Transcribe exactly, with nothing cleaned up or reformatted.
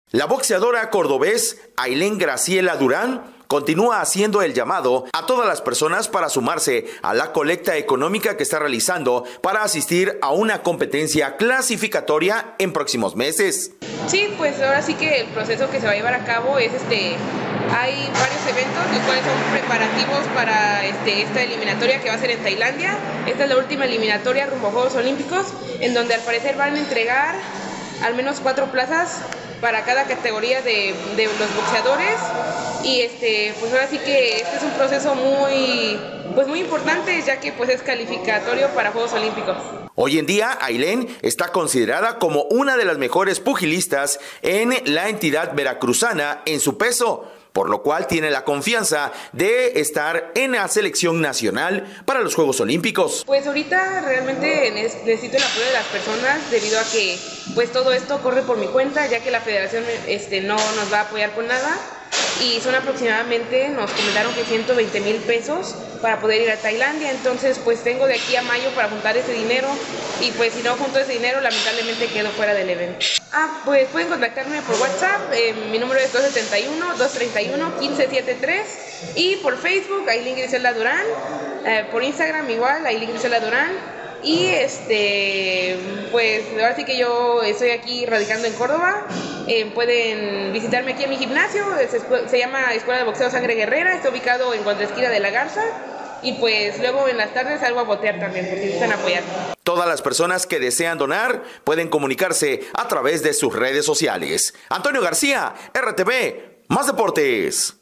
La boxeadora cordobés Ailén Graciela Durán continúa haciendo el llamado a todas las personas para sumarse a la colecta económica que está realizando para asistir a una competencia clasificatoria en próximos meses. Sí, pues ahora sí que el proceso que se va a llevar a cabo es este, hay varios eventos, los cuales son preparativos para este, esta eliminatoria que va a ser en Tailandia. Esta es la última eliminatoria rumbo a Juegos Olímpicos, en donde al parecer van a entregar al menos cuatro plazas para cada categoría de, de los boxeadores. Y este, pues ahora sí que este es un proceso muy, pues muy importante, ya que pues es calificatorio para Juegos Olímpicos. Hoy en día, Ailén está considerada como una de las mejores pugilistas en la entidad veracruzana en su peso, por lo cual tiene la confianza de estar en la selección nacional para los Juegos Olímpicos. Pues ahorita realmente necesito el apoyo de las personas debido a que pues todo esto corre por mi cuenta, ya que la federación este, no nos va a apoyar con nada. Y son aproximadamente, nos comentaron que ciento veinte mil pesos para poder ir a Tailandia. Entonces pues tengo de aquí a mayo para juntar ese dinero, y pues si no junto ese dinero lamentablemente quedo fuera del evento. Ah, pues pueden contactarme por WhatsApp, eh, mi número es dos setenta y uno, dos treinta y uno, quince setenta y tres, y por Facebook Ailén Graciela Durán, eh, por Instagram igual Ailén Graciela Durán. Y este, pues ahora sí que yo estoy aquí radicando en Córdoba. Eh, pueden visitarme aquí en mi gimnasio, se, se llama Escuela de Boxeo Sangre Guerrera, está ubicado en Contraesquina de la Garza. Y pues luego en las tardes salgo a botear también, por si gustan apoyar. Todas las personas que desean donar pueden comunicarse a través de sus redes sociales. Antonio García, R T V, Más Deportes.